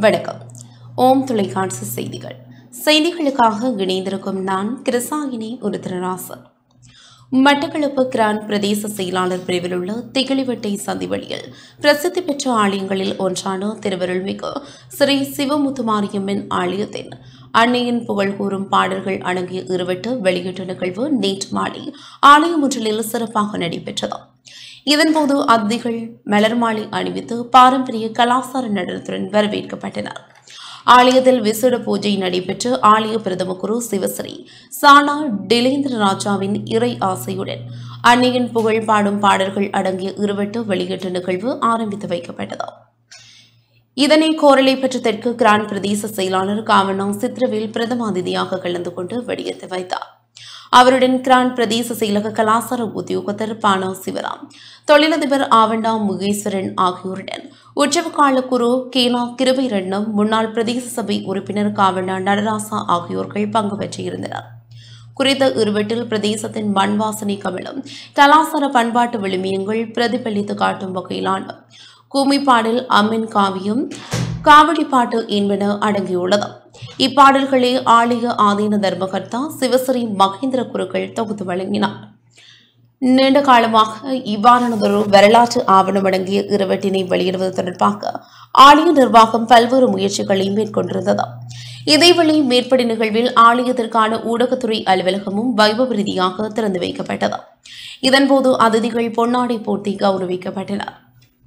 வணக்கம். ஓம் தொலைக்காட்சி செய்திகள். செய்திகளுக்காக இணைந்திருக்கும் நான் கிருசாயினி உருத்திரராசன். மட்டக்களப்பு கிரான் பிரதேச செயலாளர் பிரிவில் உள்ள திகிலிவட்டை சந்திவெளியில் பிரசித்தி பெற்ற ஆலயங்களில் ஒன்றான திருவருள்மிகு ஸ்ரீ சிவமுத்துமாரியம்மன் ஆலயத்தின் அன்னையின் புகழ் கூறும் பாடல்கள் அடங்கிய இருவட்டு வெளியீட்டு நிகழ்வு நேற்று மாலை ஆலயம் ஒன்றில் சிறப்பாக நடைபெற்றது. இதன்போது அதிதிகள் மலர் மாலை அணிவித்து பாரம்பரிய கலாசார நடனத்துடன் வரவேற்கப்பட்டனர். ஆலயத்தில் விசேட பூஜை நடைபெற்று ஆலய பிரதம குரு சிவஸ்ரீ சானா டிலேந்திர ராஜாவின் இறை ஆசையுடன் அன்னையின் புகழ் பாடும் பாடல்கள் அடங்கிய இருவட்டு வெளியீட்டு நிகழ்வு ஆரம்பித்து வைக்கப்பட்டது. இதனை கோரலை பெற்ற தெற்கு கிரான் பிரதேச செயலாளர் காவண்ணா சித்திரவேல் பிரதம அதிதியாக கலந்து கொண்டு வெடியேற்றி வைத்தார். அவருடன் கிரான் பிரதேச செயலக கலாசார உத்தியோகத்தர் பானா சிவராம், தொழிலதிபர் ஆவண்டா முகேஸ்வரன் ஆகியோருடன் உற்சவகால குரு கேனா கிருபைரட்னம், முன்னாள் பிரதேச சபை உறுப்பினர் காவண்டா நடராசா ஆகியோர்கள் பங்கு பெற்றிருந்தனர். குறித்த இருவட்டில் பிரதேசத்தின் மண் வாசனை கமலம் கலாசார பண்பாட்டு விழுமியங்கள் பிரதிபலித்து காட்டும் வகையிலான கூமிப்பாடல், அம்மின் காவியம், காவடி பாட்டு என்பன அடங்கியுள்ளது. இப்பாடல்களை ஆலய ஆதீன தர்மகர்த்தா சிவஸ்ரீ மகேந்திர குருக்கள் தொகுத்து வழங்கினார். நீண்ட காலமாக இவ்வாறானதொரு வரலாற்று ஆவணம் அடங்கிய இருவட்டினை வெளியிடுவது தொடர்பாக ஆலய நிர்வாகம் பல்வேறு முயற்சிகளை மேற்கொண்டிருந்தது. இதேவேளை மேற்படி நிகழ்வில் ஆலயத்திற்கான ஊடகத்துறை அலுவலகமும் வைபவ ரீதியாக திறந்து வைக்கப்பட்டது. இதன்போது அதிதிகள் பொன்னாடை போர்த்தி கௌரவிக்கப்பட்டனர்.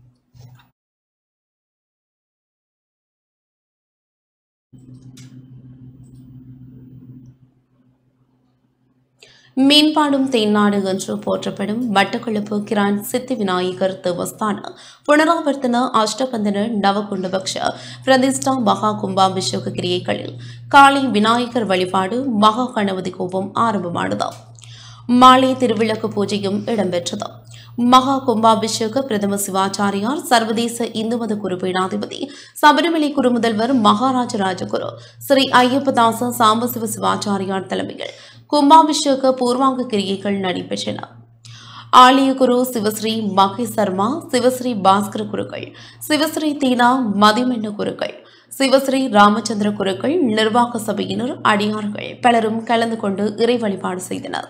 மீன்பாடும் தென்னாடு என்று போற்றப்படும் மட்டக்களப்பு கிரான் சித்தி விநாயகர் தேவஸ்தான புனராவர்த்தன அஷ்டபந்தன நவகுண்டபக்ஷ பிரதிஷ்டா மகா கும்பாபிஷேக கிரியைகளில் காலை விநாயகர் வழிபாடு, மகா கணபதி கோபம் ஆரம்பமானது. மாலை திருவிளக்கு பூஜையும் இடம்பெற்றது. மகா கும்பாபிஷேக பிரதம சிவாச்சாரியார், சர்வதேச இந்து மத குருபீடாதிபதி, சபரிமலை குருமுதல்வர் மகாராஜ ராஜகுரு ஸ்ரீ ஐயப்பதாச சாம்பசிவ சிவாச்சாரியார் தலைமையில் கும்பாபிஷேக பூர்வாங்க கிரியைகள் நடைபெற்றன. ஆலய குரு சிவஸ்ரீ மகேஷ் சர்மா, சிவஸ்ரீ பாஸ்கர குருக்கள், சிவஸ்ரீ தீனா மதிமென்ன குருக்கள், சிவஸ்ரீ ராமச்சந்திர குருக்கள், நிர்வாக சபையினர், அடியார்கள் பலரும் கலந்து கொண்டு இறை வழிபாடு செய்தனர்.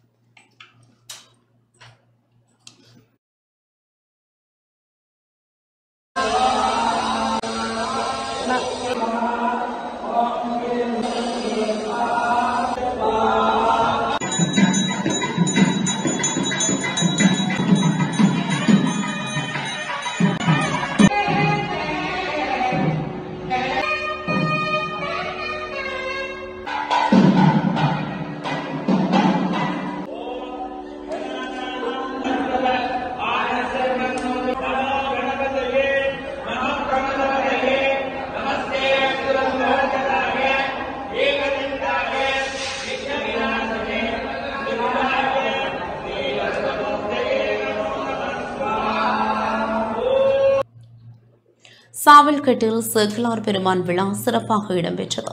சாவல்கட்டில் சேக்கிழார் பெருமான் விழா சிறப்பாக இடம்பெற்றது.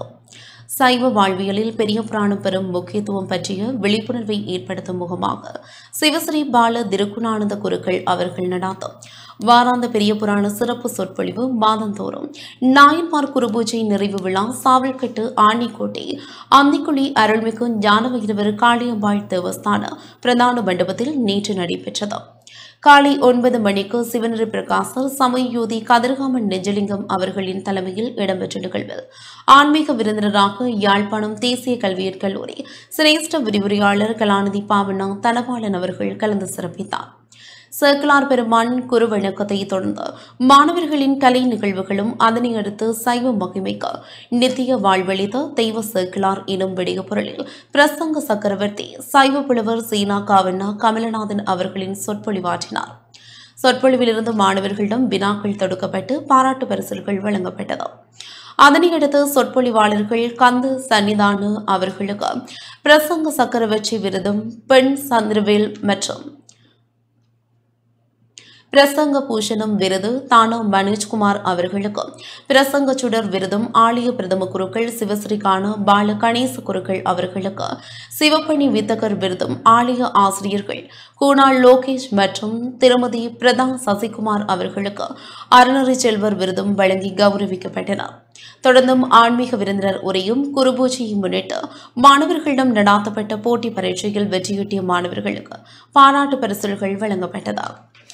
சைவ வாழ்வியலில் பெரிய புராணம் பெறும் முக்கியத்துவம் பற்றிய விழிப்புணர்வை ஏற்படுத்தும் முகமாக சிவஸ்ரீ பால திருக்குணானந்த குருக்கள் அவர்கள் நடாத்தும் வாராந்த பெரிய புராண சிறப்பு சொற்பொழிவு மாதந்தோறும் நாயன்மார் குருபூஜை நிறைவு விழா சாவல்கட்டு ஆண்டிக்கோட்டை அந்திக்குழி அருள்மிகு ஞானவைரவர் காளியம்பாள் தேவஸ்தான பிரதான மண்டபத்தில் நேற்று நடைபெற்றது. காலை 9 மணிக்கு சிவனரி பிரகாசர் சமயோதி கதிர்காமன் நெஜலிங்கம் அவர்களின் தலைமையில் இடம்பெற்ற நிகழ்வில் ஆன்மீக விருந்தினராக யாழ்ப்பாணம் தேசிய கல்வியற் கல்லூரி சிரேஷ்ட விரிவுரையாளர் கலாநிதி பாவண்ணா தனபாலன் அவர்கள் கலந்து சிறப்பித்தார். சேக்கிழார் பெருமான் குரு வணக்கத்தை தொடர்ந்து மாணவர்களின் கலை நிகழ்வுகளும், அதனை அடுத்து சைவ மகிமைக்கு நித்திய வாழ்வழித்த தெய்வ சேக்கிழார் எனும் விடய பொருளில் பிரசங்க சக்கரவர்த்தி சைவ புலவர் சீனா காவண்ணா கமலநாதன் அவர்களின் சொற்பொழிவாற்றினார். சொற்பொழிவிலிருந்து மாணவர்களிடம் வினாக்கள் தொடுக்கப்பட்டு பாராட்டு பரிசுகள் வழங்கப்பட்டது. அதனையடுத்து சொற்பொழிவாளர்கள் கந்து சன்னிதான அவர்களுக்கு பிரசங்க சக்கரவர்த்தி விருதும், பெண் சந்திரவேல் மற்றும் பிரசங்க பூஷணம் விருது தானா மனோஜ்குமார் அவர்களுக்கு, பிரசங்க சுடர் விருதும் ஆலய பிரதம குருக்கள் சிவஸ்ரீகான பால கணேச குருக்கள் அவர்களுக்கு, சிவப்பணி வித்தகர் விருதும் ஆலய ஆசிரியர்கள் கூனால் லோகேஷ் மற்றும் திருமதி பிரதா சசிகுமார் அவர்களுக்கு அறநெறி செல்வர் விருதும் வழங்கி கௌரவிக்கப்பட்டனர். தொடர்ந்தும் ஆன்மீக விருந்தினர் உரையும் குருபூஜையை முன்னிட்டு மாணவர்களிடம் நடாத்தப்பட்ட போட்டி பரீட்சையில் வெற்றியீட்டிய மாணவர்களுக்கு பாராட்டு பரிசுகள் வழங்கப்பட்டது.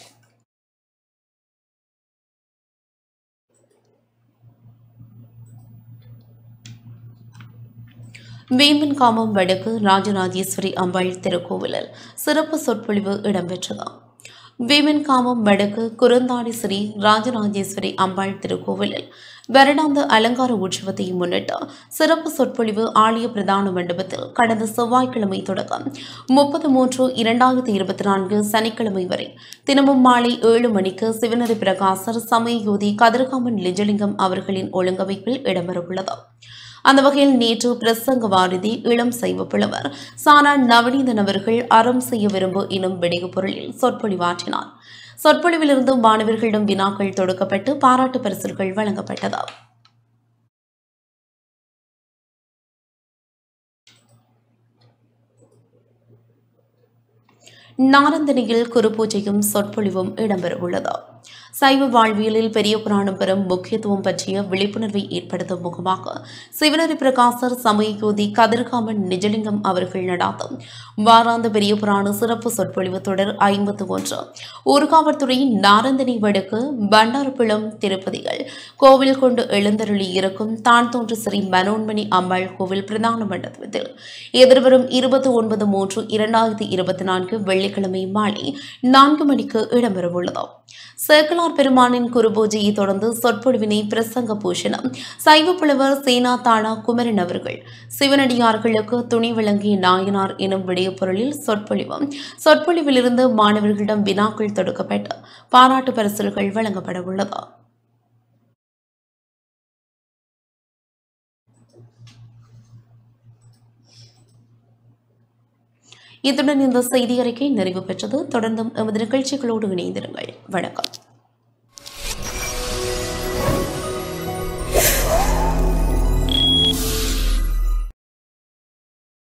வேம்பன்காமம் வடக்கு ராஜராஜேஸ்வரி அம்பாள் திருக்கோவிலில் சிறப்பு சொற்பொழிவு இடம்பெற்றது. வேம்பன்காமம் வடக்கு குறுந்தாடி ஸ்ரீ ராஜராஜேஸ்வரி அம்பாள் திருக்கோவிலில் வருடாந்த அலங்கார உற்சவத்தை முன்னிட்டு சிறப்பு சொற்பொழிவு ஆலய பிரதான மண்டபத்தில் கடந்த செவ்வாய்க்கிழமை தொடக்கம் 30/3/2024 சனிக்கிழமை வரை தினமும் மாலை 7 மணிக்கு சிவனரி பிரகாசர் சமயயோதி கதிர்காமன் லிஜலிங்கம் அவர்களின் ஒழுங்கமைப்பில் இடம்பெறவுள்ளது. அந்த வகையில் நேற்று பிரசங்க வாரிதி இளம் சைவ புலவர் சானா நவநீதன் அவர்கள் அறம் செய்ய விரும்பு எனும் விடய பொருளில் சொற்பொழிவாற்றினார். சொற்பொழிவிலிருந்து மாணவர்களிடம் வினாக்கள் தொடுக்கப்பட்டு பாராட்டு பரிசுகள் வழங்கப்பட்டது. நாரந்தனியில் குருபூஜையும் சொற்பொழிவும் இடம்பெறவுள்ளது. சைவ வாழ்வியலில் பெரிய புராணம் பெறும் முக்கியத்துவம் பற்றிய விழிப்புணர்வை ஏற்படுத்தும் முகமாக சிவனரி பிரகாசர் சமயயோதி கதிர்காமன் நிஜலிங்கம் அவர்கள் நடாத்தும் வாராந்த பெரிய புராண சிறப்பு சொற்பொழிவு தொடர் 51 ஊர்காவல்துறை நாரந்தனி வடக்கு பண்டாரப்புளம் திருப்பதிகள் கோவில் கொண்டு எழுந்தருளி இருக்கும் தான் தோன்று ஸ்ரீ மனோன்மணி அம்பாள் கோவில் பிரதான மண்டபத்தில் எதிர்வரும் 29/3/2024 வெள்ளிக்கிழமை மாலை 4 மணிக்கு இடம்பெறவுள்ளது. சேக்கலார் பெருமானின் குருபூஜையை தொடர்ந்து சொற்பொழிவினை பிரசங்க பூஷணம் சைவ புலவர் சேனா தானா குமரன் அவர்கள் சிவனடியார்களுக்கு துணி வழங்கிய நாயனார் எனும் விடய பொருளில் சொற்பொழிவிலிருந்து மாணவர்களிடம் வினாக்கள் தொடுக்கப்பட்டு பாராட்டு பரிசுகள் வழங்கப்பட உள்ளது. இத்துடன் இந்த செய்தி அறிக்கை நிறைவு பெற்றது. தொடர்ந்தும் எமது நிகழ்ச்சிகளோடு இணைந்திருங்கள். வணக்கம்.